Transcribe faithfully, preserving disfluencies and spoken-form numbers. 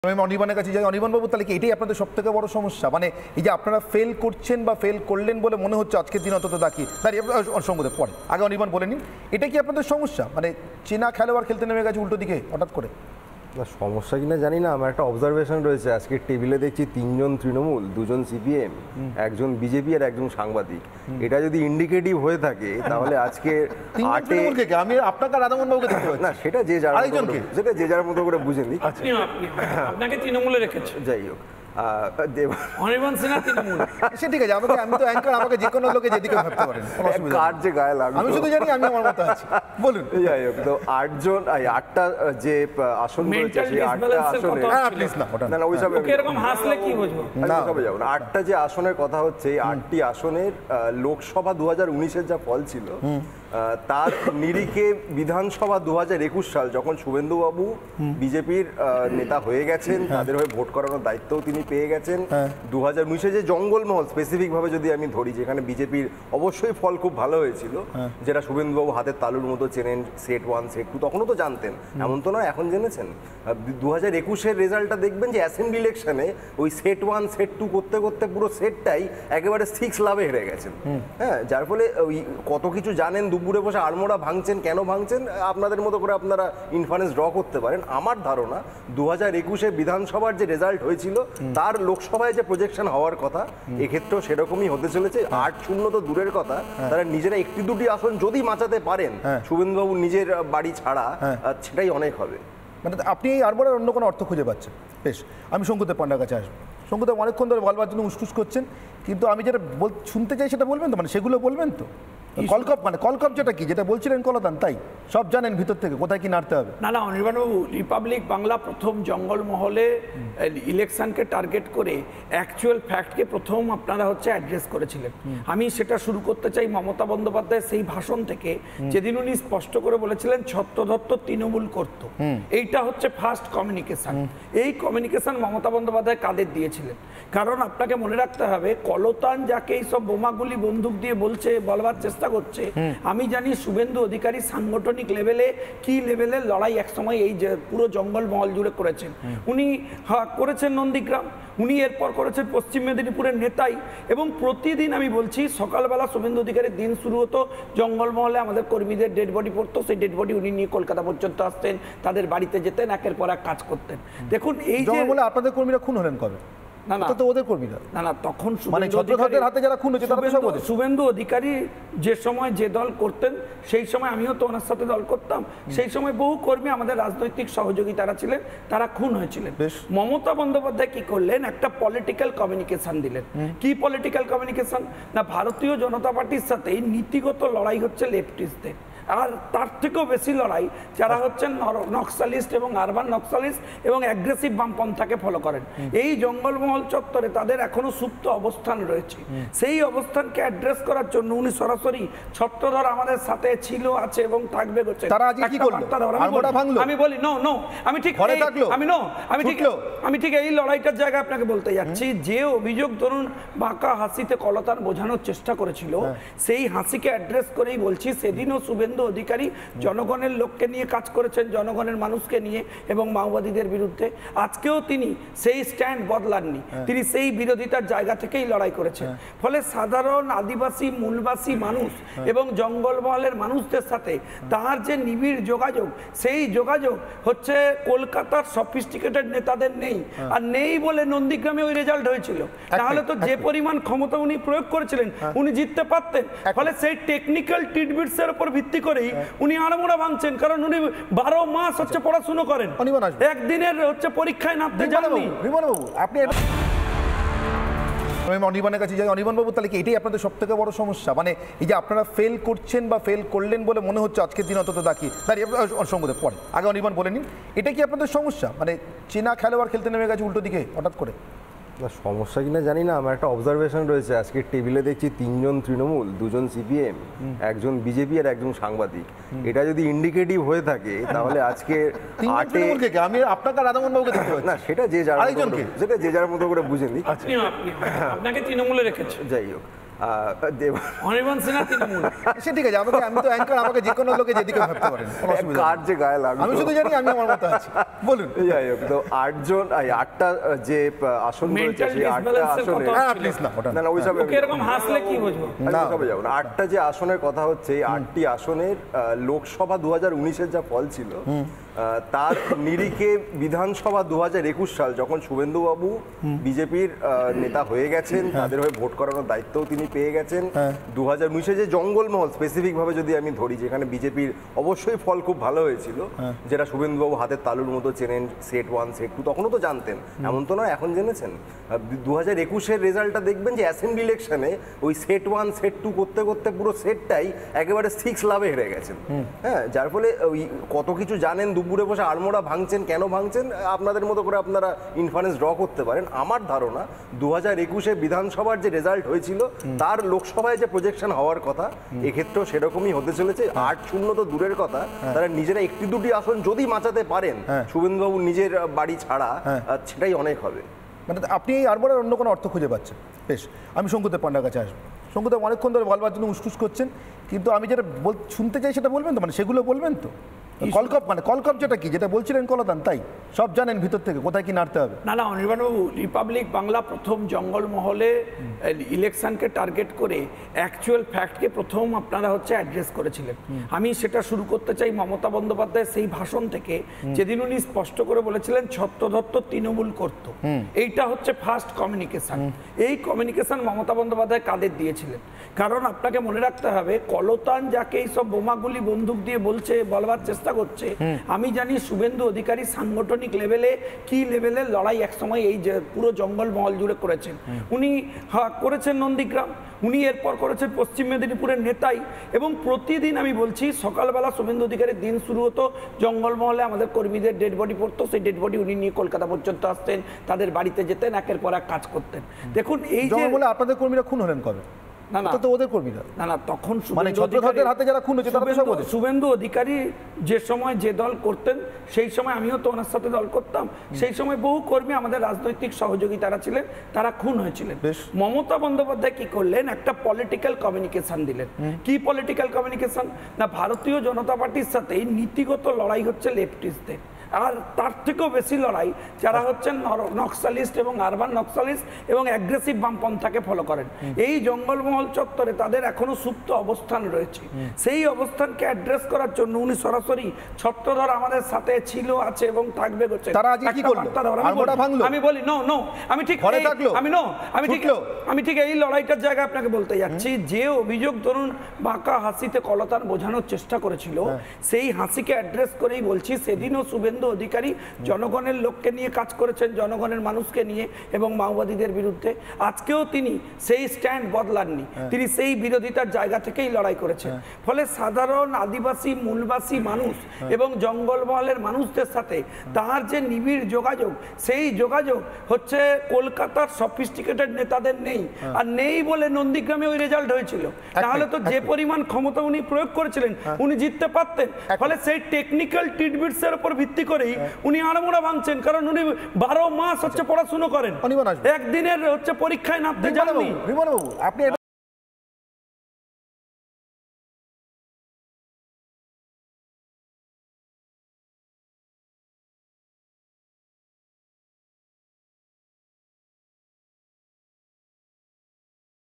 আমি অনির্বাণের কাছে যাই। অনির্বাণ বাবু, তাহলে কি এটাই আপনাদের সবথেকে বড় সমস্যা? মানে এই যে আপনারা ফেল করছেন বা ফেল করলেন বলে মনে হচ্ছে আজকের দিন অন্তত দাঁড়িয়ে দাঁড়িয়ে সঙ্গতে পড়ে আগে অনির্বাণ বলে নিন, এটা কি আপনাদের সমস্যা? মানে চেনা খেলোয়াড় খেলতে নেমে গেছে উল্টো দিকে হঠাৎ করে। না সমস্যা কিনা জানি না, আমার একটা অবজারভেশন রয়েছে আজকে টেবিলে দেখছি তিনজন তৃণমূল, দুজন সিপিএম, একজন বিজেপি আর একজন সাংবাদিক। এটা যদি ইন্ডিকেটিভ হয়ে থাকে তাহলে আজকে আটে আমি আপনাকে রাধামোহন বাবুকে দেখতে পাচ্ছি। না সেটা যে যার সেটা যে যার মতো করে বুঝে নি, আপনাকে তৃণমূলে রেখেছে। যাই হোক, ঠিক আছে, আমাকে আমি তো অ্যাঙ্কার, আমাকে যে কোনো লোকে যেদিকে ভাবতে পারেন, কার যে গায়ে লাগবে আমি শুধু জানি আমি আমার মতো আছি। বলুন। যাই হোক, তো আটজন আটটা যে আসন রয়েছে সেই আটটা আসনে না না ওইসব এরকম হাসলে কি বুঝবো না সবে যাবো না। আটটা যে আসনের কথা হচ্ছে, এই আটটি আসনের লোকসভা দু হাজার উনিশের যা ফল ছিল তার নিরিখে বিধানসভা দু হাজার একুশ সাল যখন শুভেন্দুবাবু বিজেপির নেতা হয়ে গেছেন, তাদের হয়ে ভোট করানোর দায়িত্বও তিনি পেয়ে গেছেন। দু হাজার উনিশে যে জঙ্গলমহল স্পেসিফিক ভাবে যদি আমি ধরি, যেখানে বিজেপির অবশ্যই ফল খুব ভালো হয়েছিল, যেটা শুভেন্দুবাবু হাতের তালুর মতো চেনেন, সেট ওয়ান সেট টু তখনও তো জানতেন, এমন তো নয় এখন জেনেছেন। দু হাজার একুশের রেজাল্টটা দেখবেন যে অ্যাসেম্বলি ইলেকশনে ওই সেট ওয়ান সেট টু করতে করতে পুরো সেটটাই একেবারে সিক্স লাভে হেরে গেছেন। হ্যাঁ, যার ফলে ওই কত কিছু জানেন, দুপুরে বসে আড়মোড়া ভাঙছেন, কেন ভাঙছেন আপনাদের মতো করে আপনারা ইনফারেন্স ড্র করতে পারেন। আমার ধারণা দু হাজার একুশে বিধানসভার যে রেজাল্ট হয়েছিল তার লোকসভায় যে প্রজেকশন হওয়ার কথা, এক্ষেত্রেও সেরকমই হতে চলেছে। আট শূন্য তো দূরের কথা, তারা নিজেরা একটি দুটি আসন যদি বাঁচাতে পারেন শুভেন্দুবাবু নিজের বাড়ি ছাড়া, সেটাই অনেক হবে। মানে আপনি এই আরবারের অন্য কোনো অর্থ খুঁজে পাচ্ছেন? বেশ, আমি শঙ্কুদেব পান্ডার কাছে আসবো। শঙ্কুদেব অনেকক্ষণ ধরে বলবার জন্য উসকুস করছেন, কিন্তু আমি যেটা শুনতে চাই সেটা বলবেন তো? মানে সেগুলো বলবেন তো? কলকপ মানে কলকপ যেটা কি, যেটা বলছিলেন কলতান, তাই সব জানেন ভিতর থেকে কোথায় কি নাড়তে হবে? না না অনির্বাণবাবু, রিপাবলিক বাংলা প্রথম জঙ্গলমহলে ইলেকশনকে টার্গেট করে অ্যাকচুয়াল ফ্যাক্টকে প্রথম আপনারা হচ্ছে অ্যাড্রেস করেছিলেন। আমি সেটা শুরু করতে চাই মমতা বন্দ্যোপাধ্যায়ের সেই ভাষণ থেকে, যেদিন উনি স্পষ্ট করে বলেছিলেন ছত্রধত্ত তৃণমূল করত। এইটা হচ্ছে ফার্স্ট কমিউনিকেশন। এই কমিউনিকেশন মমতা বন্দ্যোপাধ্যায় কাদের দিয়েছিলেন? কারণ আপনাকে মনে রাখতে হবে, কলতান যাকে এইসব বোমাগুলি বন্দুক দিয়ে বলছে, বলবার চেষ্টা করছে, আমি জানি শুভেন্দু অধিকারী সাংগঠনিক লেভেলে কি লেভেলের লড়াই একসময় এই যে পুরো জঙ্গলমহল জুড়ে করেছেন। উনি করেছেন নন্দীগ্রাম, উনি এরপর করেছেন পশ্চিম মেদিনীপুরের নেতাই, এবং প্রতিদিন আমি বলছি সকালবেলা শুভেন্দু অধিকারীর দিন শুরু হতো জঙ্গলমহলে, আমাদের কর্মীদের ডেড বডি পড়তো, সেই ডেড বডি উনি নিয়ে কলকাতা পর্যন্ত আসতেন, তাদের বাড়িতে যেতেন, একের পর এক কাজ করতেন। দেখুন এই যে আপনাদের কর্মীরা খুন হলেন কবে? না না তো ওদের কর্মীরা না না তখন শুভেন্দু অধিকারী যে সময় যে দল করতেন, সেই সময় আমিও তো ওনার সাথে দল করতাম, সেই সময় বহু কর্মী আমাদের রাজনৈতিক সহযোগী তারা ছিলেন, তারা খুন হয়েছিলেন। মমতা বন্দ্যোপাধ্যায় কি করলেন? একটা পলিটিক্যাল কমিউনিকেশন দিলেন। কি পলিটিক্যাল কমিউনিকেশন? না, ভারতীয় জনতা পার্টির সাথে নীতিগত লড়াই হচ্ছে লেফটিস্টদের, আর তার থেকেও বেশি লড়াই যারা হচ্ছেন নক্সালিস্ট এবং আরবান নক্সালিস্ট এবং অ্যাগ্রেসিভ বামপন্থাকে ফলো করেন। এই জঙ্গলমহল চত্বরে তাদের এখনো সুপ্ত অবস্থান রয়েছে। সেই অবস্থানকে অ্যাড্রেস করার জন্য উনি সরাসরি ছত্রধর আমাদের সাথে ছিল, আছে এবং থাকবে। আমি বলি নো নো আমি ঠিক আমি নো আমি ঠিক আমি ঠিক এই লড়াইটার জায়গায় আপনাকে বলতে যাচ্ছি, যে অভিযোগ ধরুন বাঁকা হাসিতে কলতান বোঝানোর চেষ্টা করেছিল, সেই হাসিকে অ্যাড্রেস করেই বলছি, সেদিনও শুভেন্দু অধিকারী জনগণের লোককে নিয়ে কাজ করেছেন, জনগণের মানুষকে নিয়ে এবং মাওবাদীদের বিরুদ্ধে। আজকেও তিনি সেই স্ট্যান্ড বদলাননি, তিনি সেই বিরোধিতার জায়গা থেকেই লড়াই করেছেন। ফলে সাধারণ আদিবাসী মূলবাসী মানুষ এবং জঙ্গলমহলের মানুষদের সাথে তার যে নিবিড় যোগাযোগ, সেই যোগাযোগ হচ্ছে কলকাতার সফিস্টিকেটেড নেতাদের নেই, আর নেই বলে নন্দীগ্রামে ওই রেজাল্ট হয়েছিল। তাহলে তো যে পরিমাণ ক্ষমতা উনি প্রয়োগ করেছিলেন উনি জিততে পারতেন। ফলে সেই টেকনিক্যাল টিডবিটস এর উপর ভিত্তি করেই উনি আড়মোড়া ভাঙছেন, কারণ উনি বারো মাস হচ্ছে পড়াশুনো করেন, একদিনের হচ্ছে পরীক্ষায় নামতে যাননি। আপনি আমি অনির্বাণের কাছে যাই। অনির্বাণ বাবু, তাহলে কি এটাই আপনাদের সব থেকে বড় সমস্যা? মানে এই যে আপনারা ফেল করছেন বা ফেল করলেন বলে মনে হচ্ছে আজকের দিন অন্তত দাঁড়িয়ে দাঁড়িয়ে সঙ্গতে পড়ে আগে অনির্বাণ বলে নিন, এটা কি আপনাদের সমস্যা? মানে চেনা খেলোয়াড় খেলতে নেমে গেছে উল্টো দিকে হঠাৎ করে। না সমস্যা কিনা জানি না, আমার একটা অবজারভেশন রয়েছে আজকে টেবিলে দেখছি তিনজন তৃণমূল, দুজন সিপিএম, একজন বিজেপি আর একজন সাংবাদিক। এটা যদি ইন্ডিকেটিভ হয়ে থাকে তাহলে আজকে আটে আমি আপনাকে রাধামোহন বাবুকে দেখতে পাচ্ছি। না সেটা যে যার সেটা যে যার মতো করে বুঝে নি, আপনাকে তৃণমূলে রেখেছে। যাই হোক, অনির্বাণ সিনহা তৃণমূল। সে ঠিক আছে, আমাকে আমি তো অ্যাঙ্কার, আমাকে যে কোনো লোকে যেদিকে ভাবতে পারেন, কোনো অসুবিধা কার যে গায়ে লাগবে আমি শুধু জানি আমি আমার মতো আছি। বলুন। যাই হোক, তো আটজন আটটা যে আসন রয়েছে সেই আটটা আসনে না না ওইসব এরকম হাসলে কি বুঝবো না যাবো না। আটটা যে আসনের কথা হচ্ছে এই আটটি আসনের লোকসভা দু হাজার উনিশের যা ফল ছিল তার নিরিখে বিধানসভা দু হাজার একুশ সাল যখন শুভেন্দুবাবু বিজেপির নেতা হয়ে গেছেন, তাদের হয়ে ভোট করানোর দায়িত্বও তিনি পেয়ে গেছেন। দু হাজার উনিশে যে জঙ্গলমহল স্পেসিফিক ভাবে যদি আমি ধরি, যেখানে বিজেপির অবশ্যই ফল খুব ভালো হয়েছিল, যেটা শুভেন্দুবাবু হাতের তালুর মতো চেনেন, সেট ওয়ান সেট টু তখনও তো জানতেন, এমন তো নয় এখন জেনেছেন। দু হাজার একুশের রেজাল্টটা দেখবেন যে অ্যাসেম্বলি ইলেকশনে ওই সেট ওয়ান সেট টু করতে করতে পুরো সেটটাই একেবারে সিক্স লাভে হেরে গেছেন। হ্যাঁ, যার ফলে ওই কত কিছু জানেন, দুপুরে বসে আড়মোড়া ভাঙছেন, কেন ভাঙছেন আপনাদের মতো করে আপনারা ইনফারেন্স ড্র করতে পারেন। আমার ধারণা দু হাজার একুশে বিধানসভার যে রেজাল্ট হয়েছিল তার লোকসভায় যে প্রজেকশন হওয়ার কথা এক্ষেত্রেও সেরকমই হতে চলেছে। আট শূন্য তো দূরের কথা, তারা নিজেরা একটি দুটি আসন যদি বাঁচাতে পারেন শুভেন্দুবাবু নিজের বাড়ি ছাড়া, সেটাই অনেক হবে। মানে আপনি এই আরবারের অন্য কোনো অর্থ খুঁজে পাচ্ছেন। বেশ, আমি শঙ্কুদেব পান্ডার কাছে আসবো। শঙ্কুদেব অনেকক্ষণ ধরে বলবার জন্য উসকুস করছেন, কিন্তু আমি যেটা শুনতে চাই সেটা বলবেন তো, মানে সেগুলো বলবেন তো। কলকপ মানে কলকপ যেটা কি, যেটা বলছিলেন কলতান, তাই সব জানেন ভিতর থেকে কোথায় কি নাড়তে হবে? না না অনির্বাণবাবু, রিপাবলিক বাংলা প্রথম জঙ্গলমহলে ইলেকশনকে টার্গেট করে অ্যাকচুয়াল ফ্যাক্টকে প্রথম আপনারা হচ্ছে অ্যাড্রেস করেছিলেন। আমি সেটা শুরু করতে চাই মমতা বন্দ্যোপাধ্যায়ের সেই ভাষণ থেকে, যেদিন উনি স্পষ্ট করে বলেছিলেন ছত্রধত্ত তৃণমূল করত। এইটা হচ্ছে ফার্স্ট কমিউনিকেশন। এই কমিউনিকেশন মমতা বন্দ্যোপাধ্যায় কাদের দিয়েছিলেন? কারণ আপনাকে মনে রাখতে হবে, কলতান যাকে এইসব বোমাগুলি বন্দুক দিয়ে বলছে, বলবার চেষ্টা করছে, আমি জানি শুভেন্দু অধিকারী সাংগঠনিক লেভেলে কি লেভেলের লড়াই একসময় এই পুরো জঙ্গলমহল জুড়ে করেছেন। উনি করেছেন নন্দীগ্রাম, উনি এরপর করেছেন পশ্চিম মেদিনীপুরের নেতাই, এবং প্রতিদিন আমি বলছি সকালবেলা শুভেন্দু অধিকারীর দিন শুরু হতো জঙ্গলমহলে, আমাদের কর্মীদের ডেড বডি পড়তো, সেই ডেড বডি উনি নিয়ে কলকাতা পর্যন্ত আসতেন, তাদের বাড়িতে যেতেন, একের পর এক কাজ করতেন। দেখুন এই যে আপনাদের কর্মীরা খুন হলেন কবে? না না তো ওদের কর্মীরা না না তখন মানে ছত্রধরের হাতে যারা খুন হয়েছে তারা সব ওদের। শুভেন্দু অধিকারী যে সময় যে দল করতেন, সেই সময় আমিও তো ওনার সাথে দল করতাম, সেই সময় বহু কর্মী আমাদের রাজনৈতিক সহযোগী তারা ছিলেন, তারা খুন হয়েছিলেন। মমতা বন্দ্যোপাধ্যায় কি করলেন? একটা পলিটিক্যাল কমিউনিকেশন দিলেন। কি পলিটিক্যাল কমিউনিকেশন? না, ভারতীয় জনতা পার্টির সাথে নীতিগত লড়াই হচ্ছে লেফটিস্টদের, আর তার থেকেও বেশি লড়াই যারা হচ্ছেন নক্সালিস্ট এবং আরবান নক্সালিস্ট এবং অ্যাগ্রেসিভ বামপন্থাকে ফলো করেন। এই জঙ্গলমহল চত্বরে তাদের এখনো সুপ্ত অবস্থান রয়েছে। সেই অবস্থানকে অ্যাড্রেস করার জন্য উনি সরাসরি ছত্রধর আমাদের সাথে ছিল, আছে এবং থাকবে। আমি বলি নো নো আমি ঠিক আমি নো আমি ঠিক আমি ঠিক এই লড়াইটার জায়গায় আপনাকে বলতে যাচ্ছি, যে অভিযোগ ধরুন বাঁকা হাসিতে কলতান বোঝানোর চেষ্টা করেছিল, সেই হাসিকে অ্যাড্রেস করেই বলছি, সেদিনও শুভেন্দু অধিকারী জনগণের লোককে নিয়ে কাজ করেছেন, জনগণের মানুষকে নিয়ে এবং মাওবাদীদের বিরুদ্ধে। আজকেও তিনি সেই স্ট্যান্ড বদলাননি, তিনি সেই বিরোধিতার জায়গা থেকেই লড়াই করেছেন। ফলে সাধারণ আদিবাসী মূলবাসী মানুষ এবং জঙ্গলমহলের মানুষদের সাথে তার যে নিবিড় যোগাযোগ, সেই যোগাযোগ হচ্ছে কলকাতার সফিস্টিকেটেড নেতাদের নেই। আর নেই বলে নন্দীগ্রামে ওই রেজাল্ট হয়েছিল, তাহলে তো যে পরিমাণ ক্ষমতা উনি প্রয়োগ করেছিলেন উনি জিততে পারতেন। ফলে সেই টেকনিক্যাল টিডবিটস এর উপর ভিত্তি করেই উনি আড়মোড়া ভাঙছেন, কারণ উনি বারো মাস হচ্ছে পড়াশুনো করেন, একদিনের হচ্ছে পরীক্ষায় নামতে জানেননি। আপনি